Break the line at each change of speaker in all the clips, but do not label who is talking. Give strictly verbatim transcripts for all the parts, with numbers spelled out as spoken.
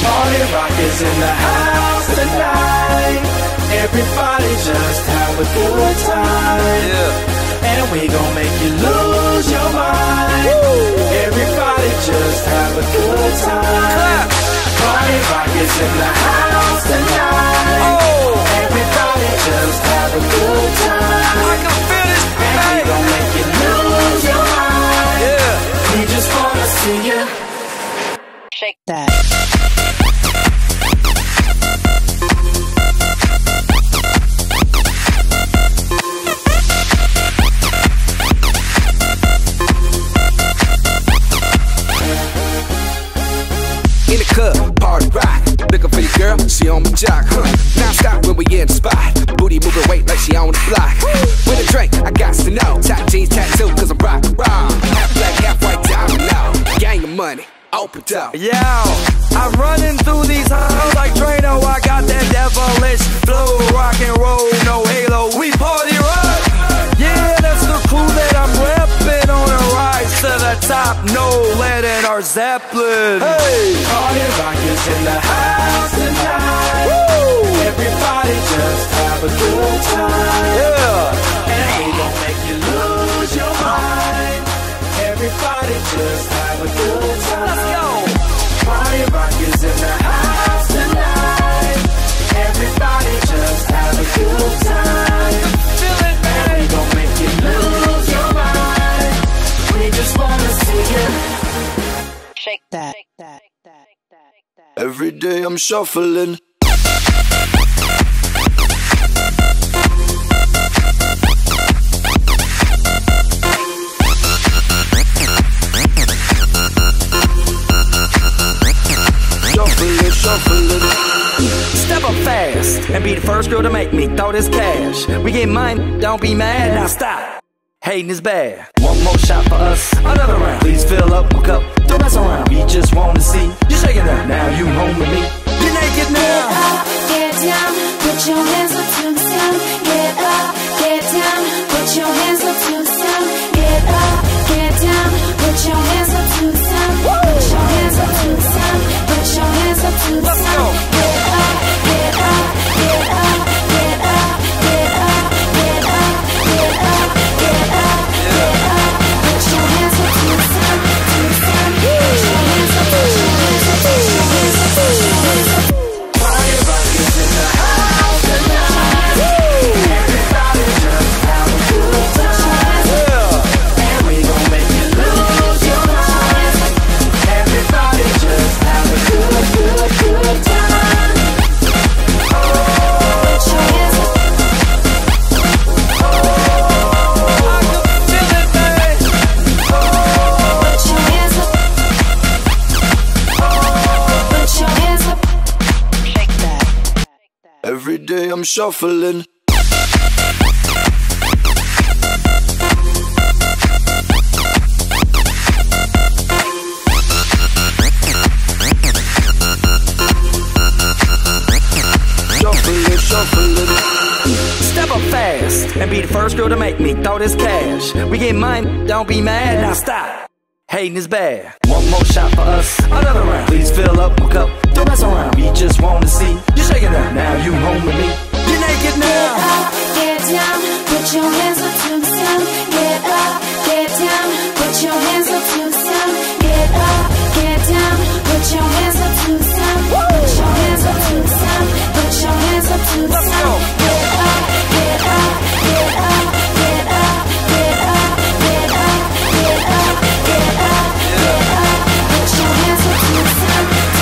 Party rock is in the house tonight. Everybody just have a good time. Yeah. And we gon' make you lose your mind. Woo. Everybody just have a good time. Party rock is in the house tonight. Oh. Everybody just have a good time. I can feel this, and we gon' make you lose your mind. Yeah. We just wanna see you
shake that.
In the club, party rock. Looking for your girl, she on my jock, huh? Now stop when we in the spot. Booty moving weight like she on the block. With a drink, I got to know. Top jeans tattoo, cause I'm rock, rock. Half black, half white, diamond now. Gang of money, open up.
Yo, I'm running through these halls like Drano. I got that devilish flow. Rock and roll, no halo. We party rock. Yeah, that's the crew that I'm reppin' on a rise to the top. No lead in our Zeppelin. Hey,
party rock is in the house tonight. Woo. Everybody just have a good time.
Yeah,
and we gon' make you lose your mind. Everybody just have a good time.
Let's go.
Party rock is in the house tonight. Everybody just have a good time.
Feel it, man.
And we gon' make you lose your mind. We just wanna see you
shake that.
Every day I'm shuffling. Shuffling, shuffling.
Step up fast and be the first girl to make me throw this cash. We get mine, don't be mad, now stop. Hating is bad. One more shot for us, another round. Please fill up my cup, don't mess around. We just wanna see you shaking that. Now you home with me. You're naked now.
Get up, get down, put your hands up to the sound. Get up, get down, put your hands up to the sound. Get up, get down, put your hands up to the sound. Put your hands up to the sound. Put your hands up to the sound. Get up, get up, get up, get up, get up, get up, get up, get up, get up. Put your hands up to the sound, to the sound. Put your hands up, put your hands up, put your hands up, put your hands up.
Party rock is in the house tonight. Everybody just have a good time. And we gon' make you lose your mind. Everybody just have a good, good, good time. Oh,
put your hands up.
Oh, I can feel it, babe.
Oh, put your hands up. Oh, put your hands up.
Shake that.
Every day I'm shuffling. Shuffling, shuffling.
Step up fast and be the first girl to make me throw this cash. We get mine, don't be mad, now stop. Hating is bad. One more shot for us, another round. Please fill up my cup, don't mess around. We just wanna see you shaking that. Now you home with me. You're naked now.
Get up, get down, put your hands up to the sound. Get up, get down, put your hands up to the sound. Get up, get down, put your hands up to the sound. Put your hands up to the sound. Put your hands up to the sound. Get up, get up, get up, get up, get up, get up, get up, get up, get up. Put your hands up to the sound.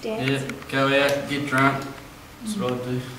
dance.
Yeah, go out, get drunk. That's what I do.